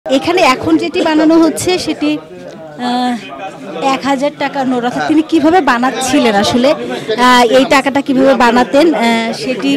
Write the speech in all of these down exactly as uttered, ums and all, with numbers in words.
এখানে এখন যেটি বানানো হচ্ছে সেটি এক হাজার টাকার নোট। অর্থাৎ তিনি কীভাবে বানাচ্ছিলেন, আসলে এই টাকাটা কিভাবে বানাতেন সেটি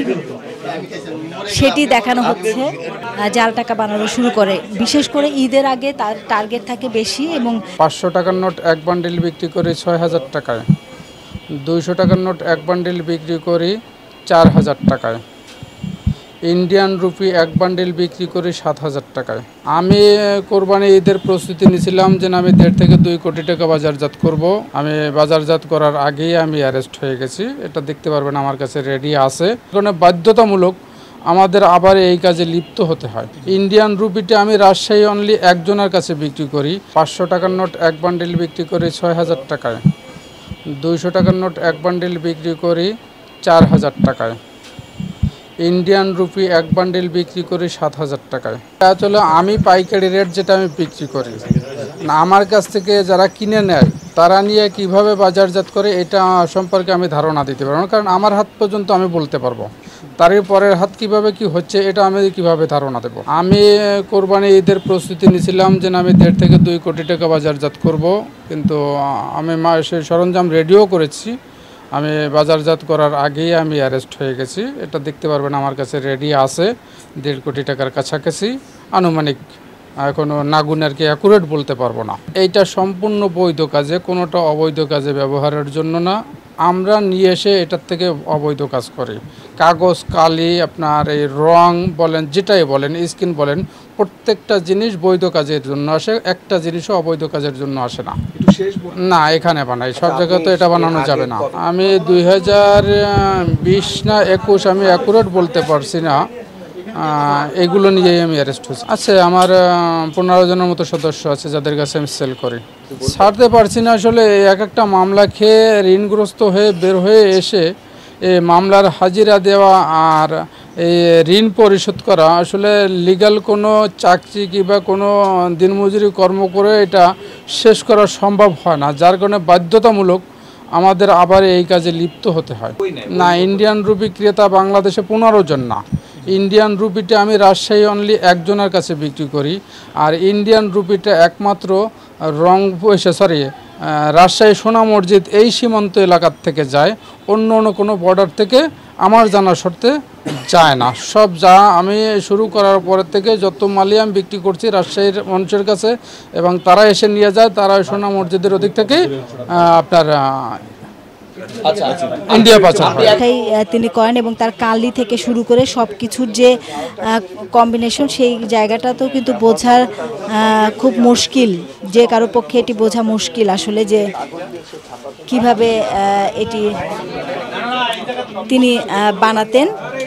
সেটি দেখানো হচ্ছে। জাল টাকা বানানো শুরু করে, বিশেষ করে ঈদের আগে তার টার্গেট থাকে বেশি। এবং পাঁচশো টাকার নোট এক বান্ডিল বিক্রি করি ছয় হাজার টাকায়, দুইশো টাকার নোট এক বান্ডিল বিক্রি করি চার হাজার টাকায়, ইন্ডিয়ান রুপি এক বান্ডিল বিক্রি করি সাত হাজার টাকায়। আমি কোরবানি ঈদের প্রস্তুতি নিয়েছিলাম যে আমি দেড় থেকে দুই কোটি টাকা বাজারজাত করব। আমি বাজারজাত করার আগেই আমি অ্যারেস্ট হয়ে গেছি। এটা দেখতে পারবেন আমার কাছে রেডি আছে। কারণ বাধ্যতামূলক আমাদের আবার এই কাজে লিপ্ত হতে হয়। ইন্ডিয়ান রুপিটা আমি রাজশাহী অনলি একজনের কাছে বিক্রি করি। পাঁচশো টাকার নোট এক বান্ডিল বিক্রি করি ছয় হাজার টাকায়, দুইশো টাকার নোট এক বান্ডিল বিক্রি করি চার হাজার টাকায়, ইন্ডিয়ান রুপি এক বান্ডিল বিক্রি করি সাত হাজার টাকায়। আসলে আমি পাইকারি রেট যেটা আমি বিক্রি করি না, আমার কাছ থেকে যারা কিনে নেয় তারা নিয়ে কিভাবে বাজারজাত করে এটা সম্পর্কে আমি ধারণা দিতে পারবো না। কারণ আমার হাত পর্যন্ত আমি বলতে পারবো, তারই পরের হাত কিভাবে কি হচ্ছে এটা আমি কিভাবে ধারণা দেবো। আমি কোরবানি ঈদের প্রস্তুতি নিয়েছিলাম যে আমি দেড় থেকে দুই কোটি টাকা বাজারজাত করব, কিন্তু আমি সেই সরঞ্জাম রেডিও করেছি। আমি বাজারজাত করার আগেই আমি অ্যারেস্ট হয়ে গেছি। এটা দেখতে পারবেন আমার কাছে রেডি আছে, দেড় কোটি টাকার কাছাকাছি আনুমানিক। এখনও নাগুন আর কি অ্যাকুরেট বলতে পারবো না। এইটা সম্পূর্ণ বৈধ কাজে, কোনোটা অবৈধ কাজে ব্যবহারের জন্য না। আমরা নিয়ে এসে এটার থেকে অবৈধ কাজ করি। কাগজ, কালি, আপনার এই রং বলেন, যেটাই বলেন, স্কিন বলেন, প্রত্যেকটা জিনিস বৈধ কাজের জন্য আসে, একটা জিনিসও অবৈধ কাজের জন্য আসে না। না, এখানে বানাই, সব জায়গায় তো এটা বানানো যাবে না। আমি দুই হাজার বিশ না একুশ আমি অ্যাকুরেট বলতে পারছি না, এগুলো নিয়েই আমি অ্যারেস্ট হয়েছি। আছে আমার পনেরো জনের মতো সদস্য আছে যাদের কাছে আমি সেল করি। ছাড়তে পারছি না, আসলে এক একটা মামলা খেয়ে ঋণগ্রস্ত হয়ে বের হয়ে এসে এই মামলার হাজিরা দেওয়া আর এই ঋণ পরিশোধ করা, আসলে লিগ্যাল কোনো চাকরি কিংবা কোনো দিনমজুরি কর্ম করে এটা শেষ করা সম্ভব হয় না, যার কারণে বাধ্যতামূলক আমাদের আবার এই কাজে লিপ্ত হতে হয়। না, ইন্ডিয়ান রুপি ক্রেতা বাংলাদেশে পনেরো জন না। ইন্ডিয়ান রুপিটা আমি রাজশাহী অনলি একজনের কাছে বিক্রি করি। আর ইন্ডিয়ান রুপিটা একমাত্র রংপুর সরি রাজশাহী সোনা মসজিদ এই সীমান্ত এলাকার থেকে যায়, অন্য অন্য কোনো বর্ডার থেকে আমার জানা শর্তে যায় না। সব যা আমি শুরু করার পরের থেকে যত মালই আমি বিক্রি করছি রাজশাহীর মানুষের কাছে, এবং তারা এসে নিয়ে যায়, তারা সোনা মসজিদের ওদিক থেকে আপনার ইন্ডিয়া পাচার তিনি করেন। এবং তার কালি থেকে শুরু করে সব কিছুর যে কম্বিনেশন, সেই জায়গাটাতেও কিন্তু বোঝার খুব মুশকিল, যে কারো পক্ষে এটি বোঝা মুশকিল আসলে যে কিভাবে এটি তিনি বানাতেন।